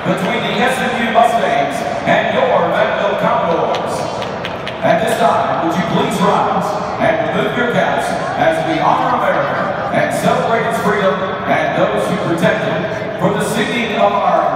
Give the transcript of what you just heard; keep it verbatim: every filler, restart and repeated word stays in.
between the S M U Mustangs and your Vanderbilt Commodores. At this time, would you please rise and remove your caps as we honor America and celebrate its freedom and those who protect it for the singing of our